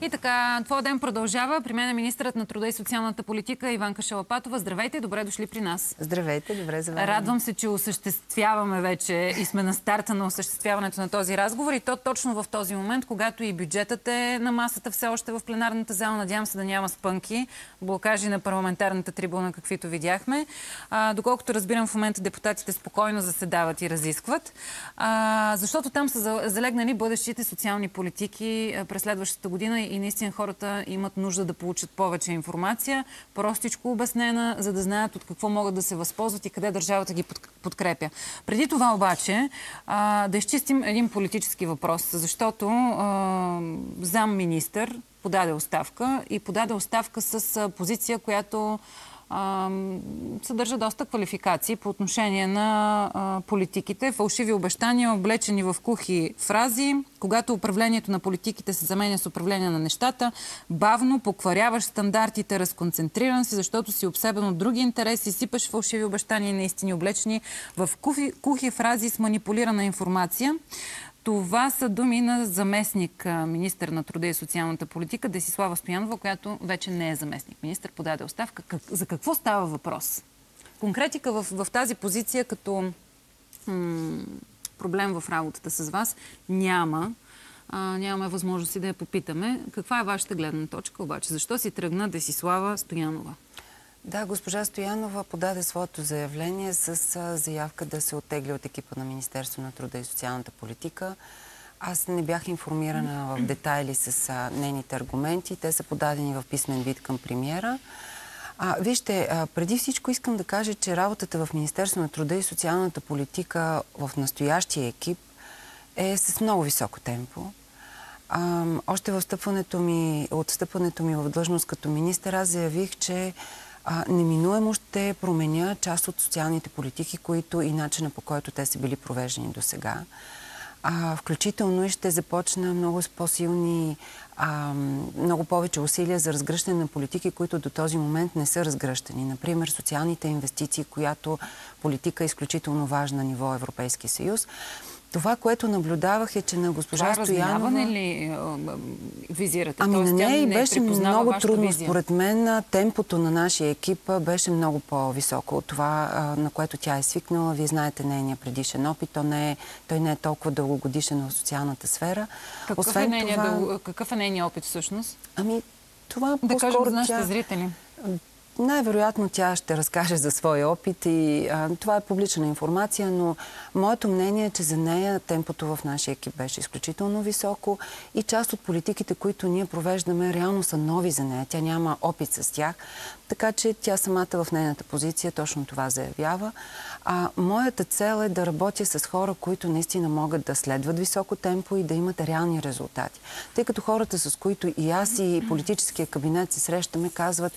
И така, твой ден продължава. При мен е министърът на труда и социалната политика Иванка Шалапатова. Здравейте и добре дошли при нас. Здравейте, добре за вас. Радвам се, че осъществяваме вече и сме на старта на осъществяването на този разговор. И то точно в този момент, когато и бюджетът е на масата все още в пленарната зала. Надявам се да няма спънки, блокажи на парламентарната трибуна, каквито видяхме. Доколкото разбирам, в момента депутатите спокойно заседават и разискват. Защото там са залегнали бъдещите социални политики през следващата година и наистина хората имат нужда да получат повече информация, простичко обяснена, за да знаят от какво могат да се възползват и къде държавата ги подкрепя. Преди това обаче да изчистим един политически въпрос, защото замминистър подаде оставка и подаде оставка с позиция, която съдържа доста квалификации по отношение на политиките. Фалшиви обещания, облечени в кухи фрази. Когато управлението на политиките се заменя с управление на нещата, бавно покваряваш стандартите, разконцентриран си, защото си обсебен от други интереси, сипаш фалшиви обещания и неистини, облечени в кухи фрази с манипулирана информация. Това са думи на заместник министър на труда и социалната политика Десислава Стоянова, която вече не е заместник министър, подаде оставка. За какво става въпрос? Конкретика в тази позиция като проблем в работата с вас няма. Нямаме възможност да я попитаме. Каква е вашата гледна точка обаче? Защо си тръгна Десислава Стоянова? Да, госпожа Стоянова подаде своето заявление с заявка да се оттегли от екипа на Министерство на труда и социалната политика. Аз не бях информирана в детайли с нейните аргументи. Те са подадени в писмен вид към премиера. Вижте, преди всичко искам да кажа, че работата в Министерство на труда и социалната политика в настоящия екип е с много високо темпо. Още от встъпването ми в длъжност като министър, аз заявих, че неминуемо ще променя част от социалните политики, които и начина по който те са били провеждани до сега. Включително и ще започна много по-силни, много повече усилия за разгръщане на политики, които до този момент не са разгръщани. Например, социалните инвестиции, която политика е изключително важна на ниво Европейски съюз. Това, което наблюдавах е, че на госпожа Стоянова... разминаване ли визирате? На нея беше много трудно. Визия. Според мен темпото на нашия екип беше много по-високо от това, на което тя е свикнала. Вие знаете нейния предишен опит. Той не е толкова дългогодишен в социалната сфера. Какъв е нейният опит всъщност? Това да по-скоро кажем за нашите зрители. Най-вероятно тя ще разкаже за своя опит и това е публична информация, но моето мнение е, че за нея темпото в нашия екип беше изключително високо и част от политиките, които ние провеждаме, реално са нови за нея. Тя няма опит с тях, така че тя самата в нейната позиция точно това заявява. Моята цел е да работя с хора, които наистина могат да следват високо темпо и да имат реални резултати. Тъй като хората, с които и аз и политическия кабинет се срещаме, казват: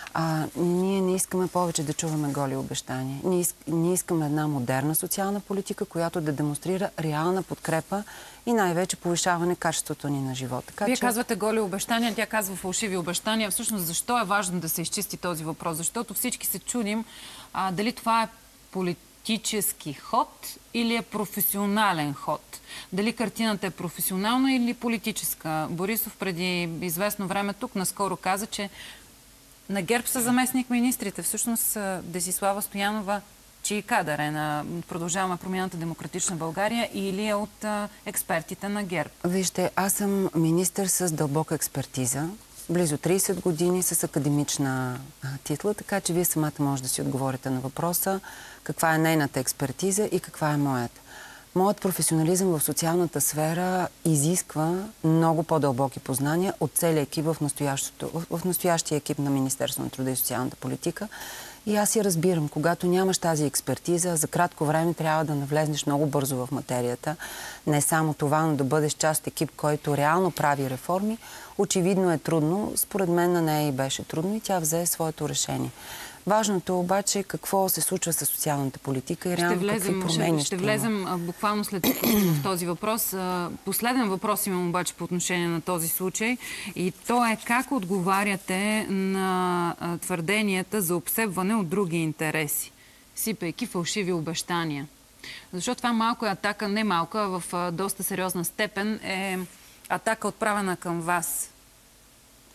ние не искаме повече да чуваме голи обещания. Ние искаме една модерна социална политика, която да демонстрира реална подкрепа и най-вече повишаване качеството ни на живота. Вие казвате голи обещания, тя казва фалшиви обещания. Всъщност, защо е важно да се изчисти този въпрос? Защото всички се чудим дали това е политически ход или е професионален ход. Дали картината е професионална или политическа. Борисов преди известно време тук наскоро каза, че на ГЕРБ са заместник министрите. Всъщност Десислава Стоянова, чий кадър е на Продължаваме промяната Демократична България или е от експертите на ГЕРБ? Вижте, аз съм министър с дълбока експертиза. Близо 30 години с академична титла, така че вие самата може да си отговорите на въпроса каква е нейната експертиза и каква е моята. Моят професионализъм в социалната сфера изисква много по-дълбоки познания от целия екип в настоящия екип на Министерство на труда и социалната политика. И аз си разбирам, когато нямаш тази експертиза, за кратко време трябва да навлезнеш много бързо в материята. Не само това, но да бъдеш част от екип, който реално прави реформи. Очевидно е трудно. Според мен на нея и беше трудно и тя взе своето решение. Важното обаче е какво се случва с социалната политика и реално какви промени ще влезем буквално след в този въпрос. Последен въпрос имам обаче по отношение на този случай и то е как отговаряте на твърденията за обсебване от други интереси, сипейки фалшиви обещания. Защото това малко е атака, не малко, а в доста сериозна степен е атака отправена към вас.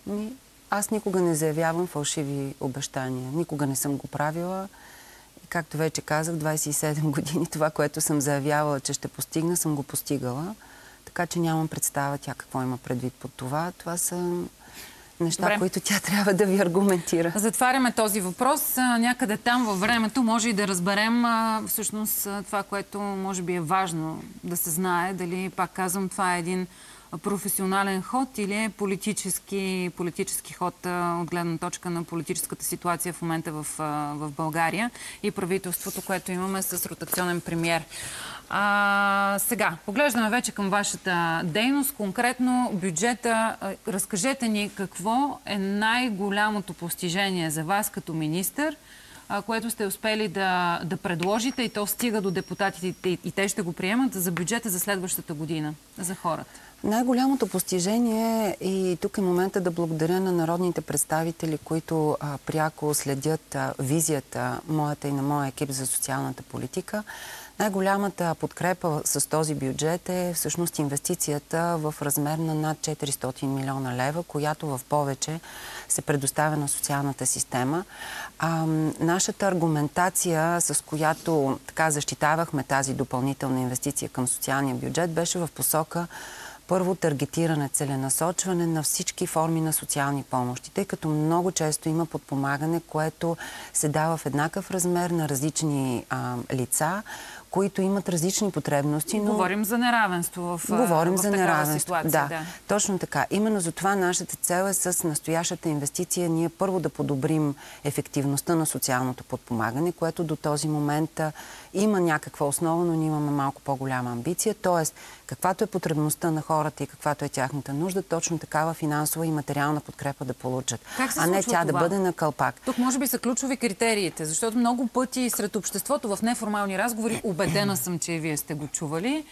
Аз никога не заявявам фалшиви обещания. Никога не съм го правила. И както вече казах, 27 години това, което съм заявявала, че ще постигна, съм го постигала. Така че нямам представа тя какво има предвид под това. Това са неща, които тя трябва да ви аргументира. Затваряме този въпрос. Някъде там във времето може и да разберем всъщност това, което може би е важно да се знае. Дали, пак казвам, това е един професионален ход или е политически ход от гледна точка на политическата ситуация в момента в България и правителството, което имаме с ротационен премиер. Сега, поглеждаме вече към вашата дейност, конкретно бюджета. Разкажете ни какво е най-голямото постижение за вас като министър, което сте успели да предложите и то стига до депутатите и те ще го приемат за бюджета за следващата година, за хората. Най-голямото постижение и тук е момента да благодаря на народните представители, които пряко следят визията моята и на моя екип за социалната политика. Най-голямата подкрепа с този бюджет е всъщност инвестицията в размер на над 400 милиона лева, която в повече се предоставя на социалната система. Нашата аргументация, с която така защитавахме тази допълнителна инвестиция към социалния бюджет, беше в посока първо таргетиране, целенасочване на всички форми на социални помощи, тъй като много често има подпомагане, което се дава в еднакъв размер на различни лица, които имат различни потребности. Но... Говорим за неравенство в такава ситуация. Да, точно така. Именно за това нашата цел е с настоящата инвестиция ние първо да подобрим ефективността на социалното подпомагане, което до този момент има някаква основа, но ние имаме малко по-голяма амбиция. Тоест, каквато е потребността на хората и каквато е тяхната нужда, точно такава финансова и материална подкрепа да получат. А не тя да бъде на калпак. Тук може би са ключови критериите, защото много пъти сред обществото в неформални разговори, убедена съм, че и вие сте го чували,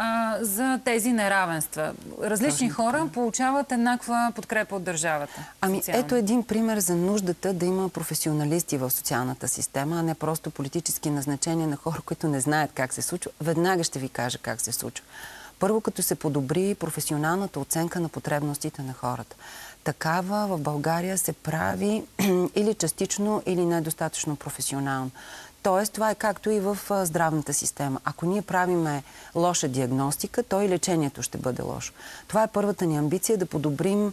за тези неравенства. Различни хора получават еднаква подкрепа от държавата. Ето един пример за нуждата да има професионалисти в социалната система, а не просто политически назначения на хора, които не знаят как се случва. Веднага ще ви кажа как се случва. Първо, като се подобри професионалната оценка на потребностите на хората. Такава в България се прави или частично, или недостатъчно професионално. Тоест, това е както и в здравната система. Ако ние правиме лоша диагностика, то и лечението ще бъде лошо. Това е първата ни амбиция, да подобрим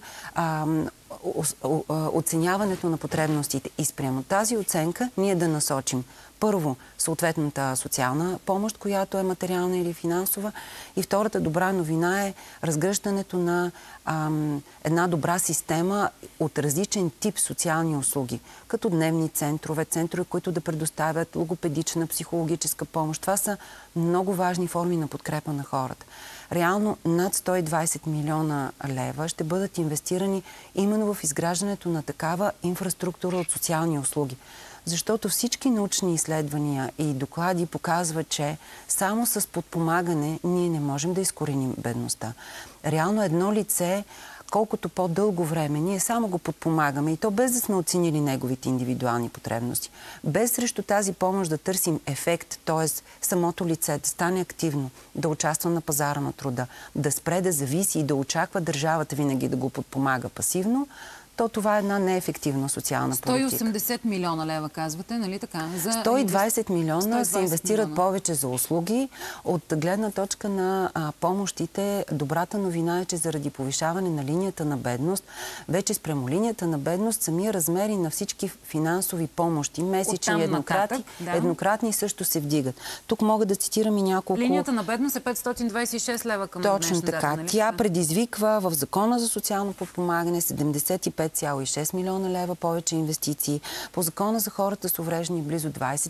оценяването на потребностите. И спрямо тази оценка ние да насочим първо съответната социална помощ, която е материална или финансова. И втората добра новина е разгръщането на една добра система от различен тип социални услуги, като дневни центрове, които да предоставят логопедична, психологическа помощ. Това са много важни форми на подкрепа на хората. Реално над 120 милиона лева ще бъдат инвестирани именно в изграждането на такава инфраструктура от социални услуги. Защото всички научни изследвания и доклади показват, че само с подпомагане ние не можем да изкореним бедността. Реално едно лице, колкото по-дълго време ние само го подпомагаме и то без да сме оценили неговите индивидуални потребности, без срещу тази помощ да търсим ефект, т.е. самото лице да стане активно, да участва на пазара на труда, да спре да зависи и да очаква държавата винаги да го подпомага пасивно, то това е една неефективна социална политика. 180 милиона лева, казвате, нали така? 120 милиона се инвестират повече за услуги. От гледна точка на помощите, добрата новина е, че заради повишаване на линията на бедност, вече спрямо линията на бедност, самия размери на всички финансови помощи, месечни, еднократни също се вдигат. Тук мога да цитирам и няколко... Линията на бедност е 526 лева към днешна дата. Точно така. Тя предизвиква в Закона за социално подпомагане 75,6 милиона лева повече инвестиции. По Закона за хората с увреждания близо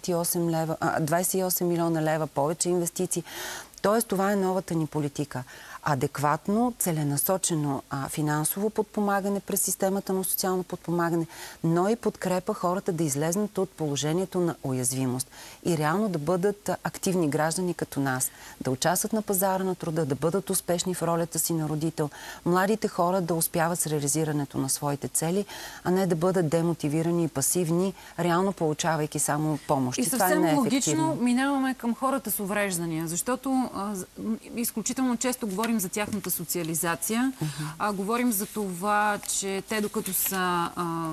28 милиона лева повече инвестиции. Тоест, това е новата ни политика. Адекватно, целенасочено финансово подпомагане през системата на социално подпомагане, но и подкрепа хората да излезнат от положението на уязвимост и реално да бъдат активни граждани като нас, да участват на пазара на труда, да бъдат успешни в ролята си на родител, младите хора да успяват с реализирането на своите цели, а не да бъдат демотивирани и пасивни, реално получавайки само помощ. И съвсем логично минаваме към хората с увреждания, защото изключително често говорим говорим за тяхната социализация, говорим за това, че те докато са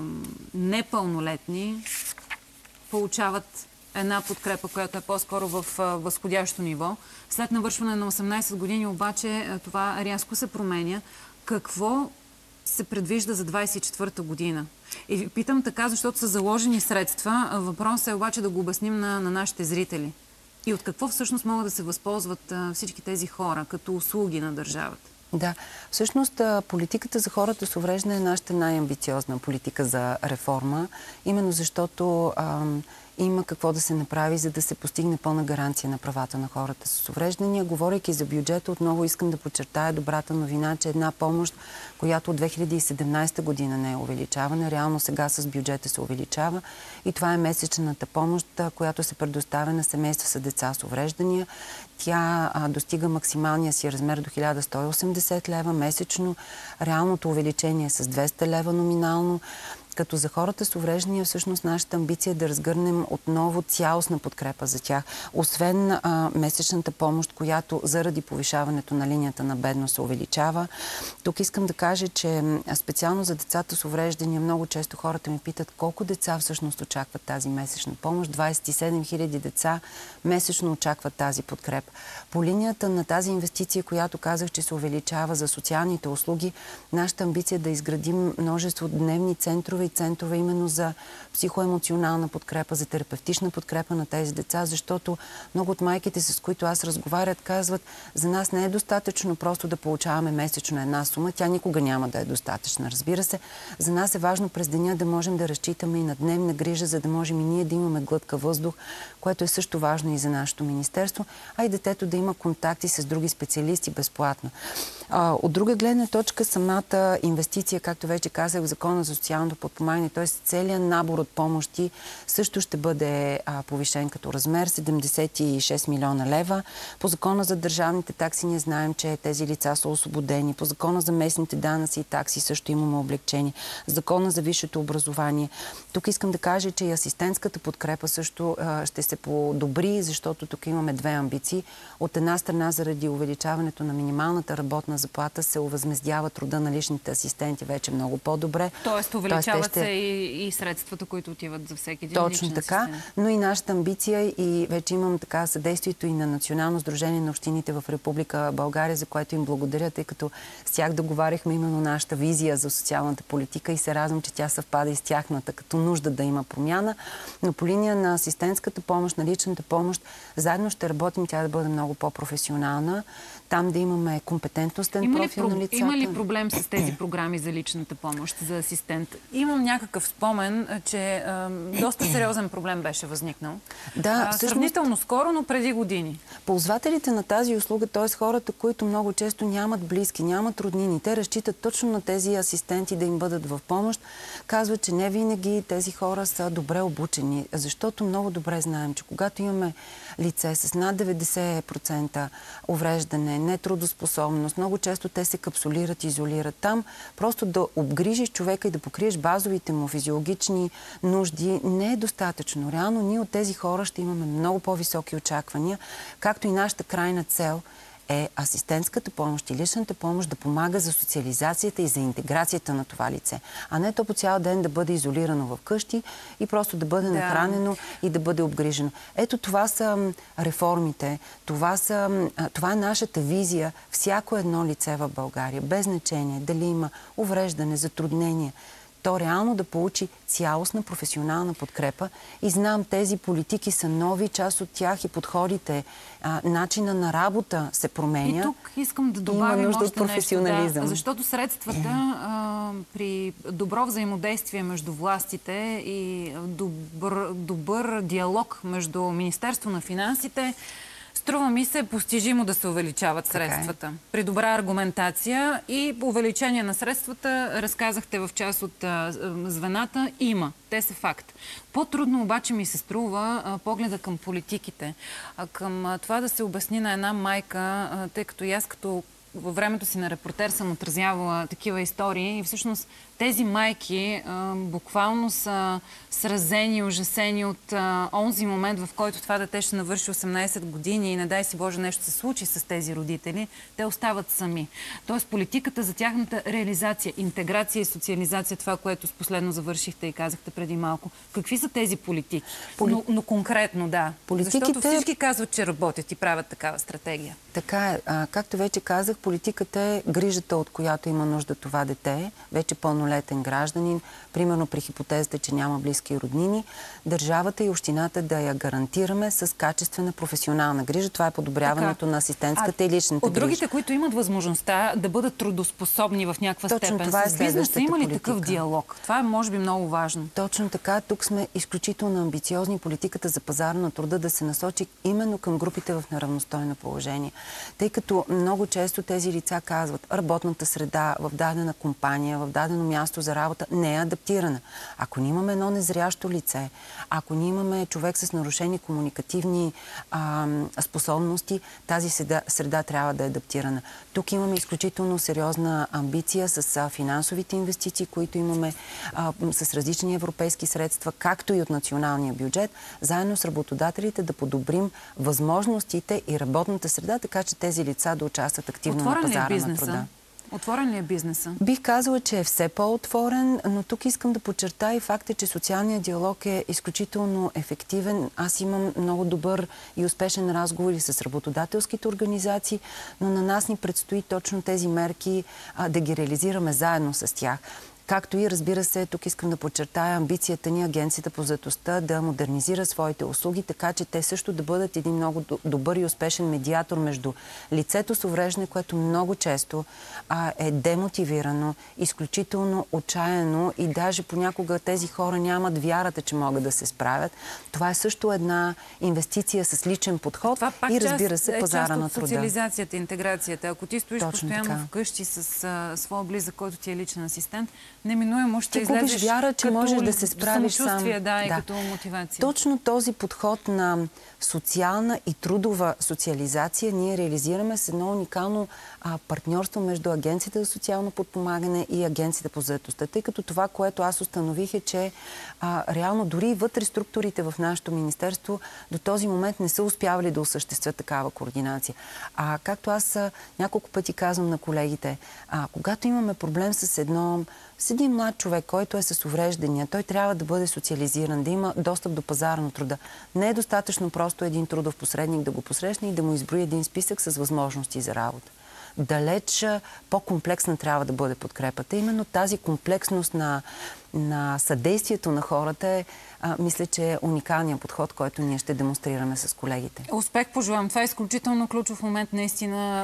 непълнолетни, получават една подкрепа, която е по-скоро в възходящо ниво. След навършване на 18 години обаче това рязко се променя. Какво се предвижда за 24-та година? И ви питам така, защото са заложени средства. Въпросът е обаче да го обясним на нашите зрители. И от какво всъщност могат да се възползват всички тези хора като услуги на държавата? Да, всъщност политиката за хората с увреждане е нашата най-амбициозна политика за реформа, именно защото има какво да се направи, за да се постигне пълна гаранция на правата на хората с увреждания. Говорейки за бюджета, отново искам да подчертая добрата новина, че една помощ, която от 2017 година не е увеличавана, реално сега с бюджета се увеличава, и това е месечната помощ, която се предоставя на семейства с деца с увреждания. Тя достига максималния си размер до 1180 лева месечно. Реалното увеличение е с 200 лева номинално. Като за хората с увреждания, всъщност нашата амбиция е да разгърнем отново цялостна подкрепа за тях. Освен месечната помощ, която заради повишаването на линията на бедност се увеличава. Тук искам да кажа, че специално за децата с увреждания много често хората ми питат колко деца всъщност очакват тази месечна помощ. 27 000 деца месечно очакват тази подкрепа. По линията на тази инвестиция, която казах, че се увеличава за социалните услуги, нашата амбиция е да изградим множество дневни центрове и центрове именно за психоемоционална подкрепа, за терапевтична подкрепа на тези деца, защото много от майките, с които аз разговарят, казват, за нас не е достатъчно просто да получаваме месечно една сума. Тя никога няма да е достатъчна, разбира се. За нас е важно през деня да можем да разчитаме и на дневна грижа, за да можем и ние да имаме глътка въздух, което е също важно и за нашето министерство, а и детето да има контакти с други специалисти безплатно. От друга гледна точка, самата инвестиция, както вече казах, в Закона за социалното подпомагане, т.е. целият набор от помощи също ще бъде повишен като размер, 76 милиона лева. По Закона за държавните такси ние знаем, че тези лица са освободени. По Закона за местните данъци и такси също имаме облегчение. Закона за висшето образование. Тук искам да кажа, че и асистентската подкрепа също ще се подобри, защото тук имаме две амбиции. От една страна, заради увеличаването на минималната работна заплата се овъзмездява труда на личните асистенти вече много по-добре. Тоест увеличават се и средствата, които отиват за всеки един точно личен така, асистент. Но и нашата амбиция, и вече имам така съдействието и на Национално сдружение на общините в Република България, за което им благодаря, тъй като с тях договаряхме именно нашата визия за социалната политика и се радвам, че тя съвпада и с тяхната, като нужда да има промяна. Но по линия на асистентската помощ, на личната помощ, заедно ще работим тя да бъде много по-професионална. Там да имаме компетентностен профил на лицата. Има ли проблем с тези програми за личната помощ, за асистент? Имам някакъв спомен, че доста сериозен проблем беше възникнал. Да, сравнително скоро, но преди години. Ползвателите на тази услуга, т.е. хората, които много често нямат близки, нямат роднини, те разчитат точно на тези асистенти да им бъдат в помощ, казват, че не винаги тези хора са добре обучени, защото много добре знаем, че когато имаме лице с над 90% увреждане, нетрудоспособност, много често те се капсулират, изолират. Там просто да обгрижиш човека и да покриеш базовите му физиологични нужди не е достатъчно. Реално ние от тези хора ще имаме много по-високи очаквания, както и нашата крайна цел е асистентската помощ и личната помощ да помага за социализацията и за интеграцията на това лице. А не то по цял ден да бъде изолирано в къщи и просто да бъде нахранено и да бъде обгрижено. Ето това са реформите, това е нашата визия. Всяко едно лице в България, без значение дали има увреждане, затруднение, то реално да получи цялостна професионална подкрепа. И знам, тези политики са нови, част от тях и подходите, начина на работа се променя. И тук искам да добавим нужда още от професионализъм. нещо. Да, защото средствата при добро взаимодействие между властите и добър диалог между Министерство на финансите, струва ми се постижимо да се увеличават средствата. При добра аргументация и увеличение на средствата, разказахте в част от звената, има. Те са факт. По-трудно обаче ми се струва погледа към политиките. Към това да се обясни на една майка, тъй като и аз като във времето си на репортер съм отразявала такива истории и всъщност тези майки буквално са сразени и ужасени от онзи момент, в който това дете ще навърши 18 години и не дай си Боже нещо се случи с тези родители, те остават сами. Тоест политиката за тяхната реализация, интеграция и социализация, това, което последно завършихте и казахте преди малко. Какви са тези политики? Но конкретно, да. Защото всички казват, че работят и правят такава стратегия. Така е. Както вече казах, политиката е грижата, от която има нужда това дете, вече пълнолетен гражданин, примерно при хипотезата, че няма близки и роднини, държавата и общината да я гарантираме с качествена професионална грижа. Това е подобряването на асистентската и личната от другите, които имат възможността да бъдат трудоспособни в някаква степен, това е с бизнеса има ли политика. такъв диалог? Това е, може би, много важно. Точно така. Тук сме изключително амбициозни. Политиката за пазара на труда да се насочи именно към групите в неравностойно положение. Тъй като много често тези лица казват, работната среда в дадена компания, в дадено място за работа не е адаптирана. Ако ние имаме едно незрящо лице, ако ние имаме човек с нарушени комуникативни способности, тази среда трябва да е адаптирана. Тук имаме изключително сериозна амбиция с финансовите инвестиции, които имаме с различни европейски средства, както и от националния бюджет, заедно с работодателите да подобрим възможностите и работната среда, така че тези лица да участват активно на пазара на труда. Отворен ли е бизнеса? Бих казала, че е все по-отворен, но тук искам да подчертая и факта, че социалният диалог е изключително ефективен. Аз имам много добър и успешен разговор и с работодателските организации, но на нас ни предстои точно тези мерки да ги реализираме заедно с тях. Както и, разбира се, тук искам да подчертая амбицията ни Агенцията по заетостта да модернизира своите услуги, така че те също да бъдат един много добър и успешен медиатор между лицето с увреждане, което много често е демотивирано, изключително отчаяно и даже понякога тези хора нямат вярата, че могат да се справят. Това е също една инвестиция с личен подход и, разбира се, пазара на труда. Социализацията, интеграцията. Ако ти стоиш постоянно вкъщи с своя близък, който ти е личен асистент, неминуемо ще излезеш губиш вяра, че можеш да се справиш сам. Да, и като мотивация. Точно този подход на социална и трудова социализация ние реализираме с едно уникално партньорство между Агенцията за социално подпомагане и Агенцията по заетостта. Тъй като това, което аз установих е, че реално дори вътре структурите в нашето министерство до този момент не са успявали да осъществят такава координация. Както аз няколко пъти казвам на колегите, когато имаме проблем с един млад човек, който е с увреждания, той трябва да бъде социализиран, да има достъп до пазара на труда. Не е достатъчно просто един трудов посредник да го посрещне и да му изброи един списък с възможности за работа. Далеч по-комплексна трябва да бъде подкрепата. Именно тази комплексност на съдействието на хората мисля, че е уникалният подход, който ние ще демонстрираме с колегите. Успех пожелавам. Това е изключително ключов момент, наистина.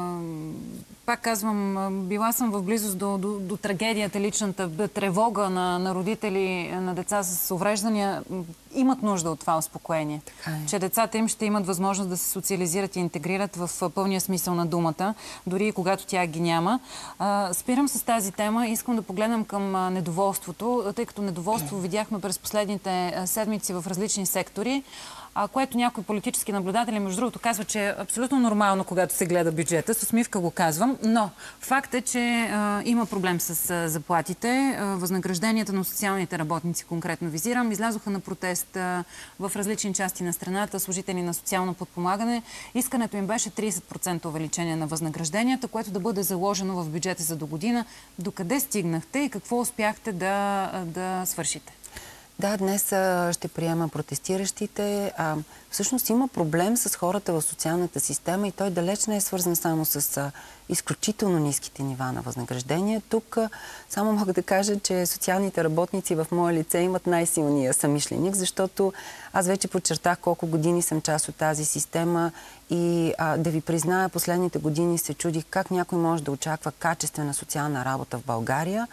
Пак казвам, била съм в близост до трагедията, личната тревога на родители на деца с увреждания. Имат нужда от това успокоение. Че децата им ще имат възможност да се социализират и интегрират в пълния смисъл на думата, дори и когато тя ги няма. Спирам с тази тема. Искам да погледнем към недоволството, тъй като недоволство видяхме през последните седмици в различни сектори, което някои политически наблюдатели, между другото, казват, че е абсолютно нормално, когато се гледа бюджета. С усмивка го казвам, но факт е, че има проблем с заплатите. Възнагражденията на социалните работници, конкретно визирам, излязоха на протест в различни части на страната, служители на социално подпомагане. Искането им беше 30% увеличение на възнагражденията, което да бъде заложено в бюджета за до година. Докъде стигнахте и какво успяхте да свършите? Да, днес ще приема протестиращите. Всъщност има проблем с хората в социалната система и той далеч не е свързан само с изключително ниските нива на възнаграждение. Тук само мога да кажа, че социалните работници в мое лице имат най-силния съмишленик, защото аз вече подчертах колко години съм част от тази система и да ви призная, последните години се чудих как някой може да очаква качествена социална работа в България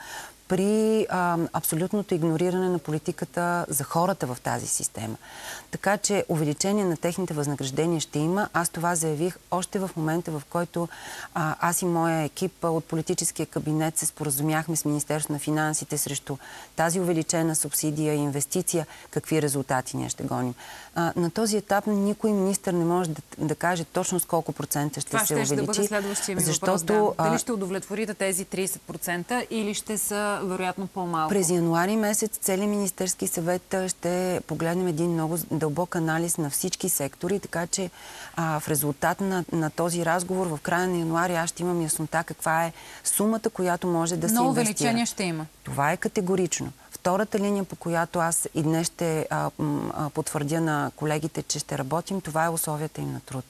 при абсолютното игнориране на политиката за хората в тази система. Така че увеличение на техните възнаграждения ще има. Аз това заявих още в момента, в който аз и моя екип от политическия кабинет се споразумяхме с Министерството на финансите срещу тази увеличена субсидия и инвестиция. Какви резултати ние ще гоним? На този етап никой министър не може да каже точно с колко процента ще се увеличи. Това ще бъде следващия ми въпрос. Да. Дали ще удовлетворите тези 30% или ще са вероятно по-малко? През януари месец целият Министерски съвет ще погледнем един много дълбок анализ на всички сектори, така че в резултат на този разговор в края на януари аз ще имам яснота каква е сумата, която може да се инвестира. Но увеличение ще има. Това е категорично. Втората линия, по която аз и днес ще потвърдя на колегите, че ще работим, това е условията им на труд.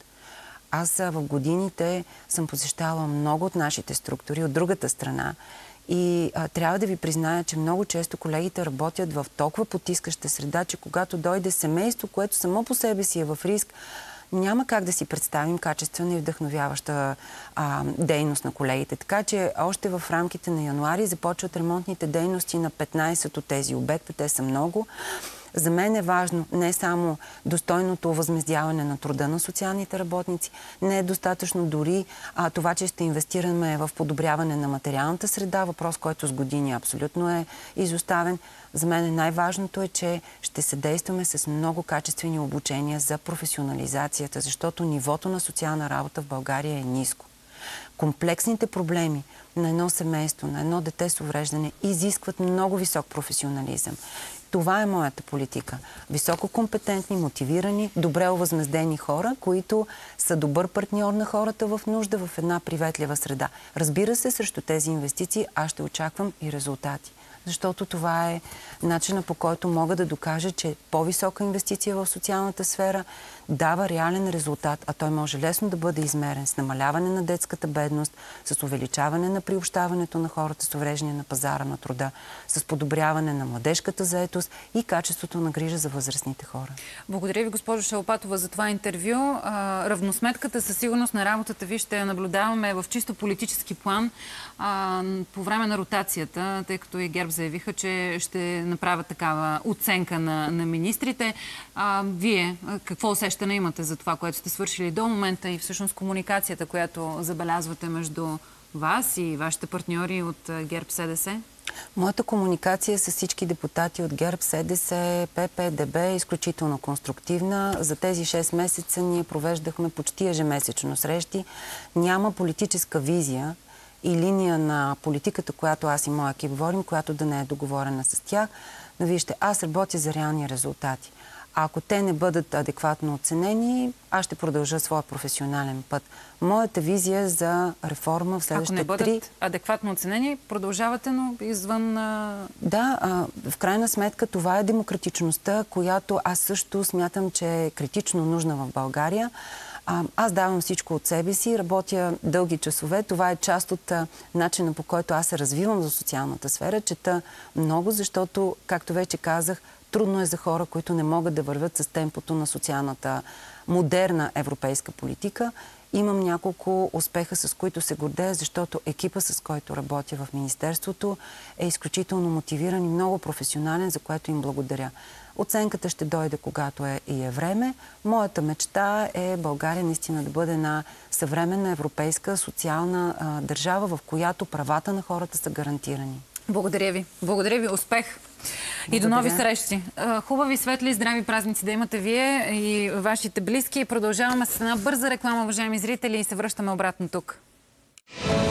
Аз в годините съм посещала много от нашите структури от другата страна и трябва да ви призная, че много често колегите работят в толкова потискаща среда, че когато дойде семейство, което само по себе си е в риск, няма как да си представим качествена и вдъхновяваща дейност на колегите. Така че още в рамките на януари започват ремонтните дейности на 15 от тези обекта. Те са много. За мен е важно не само достойното възмездяване на труда на социалните работници, не е достатъчно дори това, че ще инвестираме в подобряване на материалната среда, въпрос, който с години абсолютно е изоставен. За мен най-важното е, че ще съдействаме с много качествени обучения за професионализацията, защото нивото на социална работа в България е ниско. Комплексните проблеми на едно семейство, на едно дете с увреждане изискват много висок професионализъм. Това е моята политика. Висококомпетентни, мотивирани, добре овъзмездени хора, които са добър партньор на хората в нужда в една приветлива среда. Разбира се, срещу тези инвестиции аз ще очаквам и резултати. Защото това е начинът, по който мога да докажа, че по-висока инвестиция в социалната сфера дава реален резултат, а той може лесно да бъде измерен с намаляване на детската бедност, с увеличаване на приобщаването на хората с увреждания на пазара на труда, с подобряване на младежката заетост и качеството на грижа за възрастните хора. Благодаря ви, госпожо Шалапатова, за това интервю. Равносметката със сигурност на работата ви ще наблюдаваме в чисто политически план по време на ротацията, тъй като и ГЕРБ заявиха, че ще направят такава оценка на министрите. Вие какво усещане имате за това, което сте свършили до момента и всъщност комуникацията, която забелязвате между вас и вашите партньори от ГЕРБ-СДС? Моята комуникация с всички депутати от ГЕРБ, СДС, ПП, ДБ е изключително конструктивна. За тези 6 месеца ние провеждахме почти ежемесечно срещи. Няма политическа визия и линия на политиката, която аз и моя екип говорим, която да не е договорена с тях. Но вижте, аз работя за реални резултати. А ако те не бъдат адекватно оценени, аз ще продължа своя професионален път. Моята визия за реформа в следващите 3... Ако не бъдат адекватно оценени, продължавате, но извън... Да, в крайна сметка това е демократичността, която аз също смятам, че е критично нужна в България. Аз давам всичко от себе си, работя дълги часове. Това е част от начина, по който аз се развивам за социалната сфера. Чета много, защото, както вече казах, трудно е за хора, които не могат да вървят с темпото на социалната модерна европейска политика. Имам няколко успеха, с които се гордея, защото екипа, с който работя в Министерството, е изключително мотивиран и много професионален, за което им благодаря. Оценката ще дойде, когато е и е време. Моята мечта е България наистина да бъде една съвременна европейска социална държава, в която правата на хората са гарантирани. Благодаря ви. Благодаря ви. Успех! И до нови срещи. Хубави, светли, здрави празници да имате вие и вашите близки. Продължаваме с една бърза реклама, уважаеми зрители, и се връщаме обратно тук.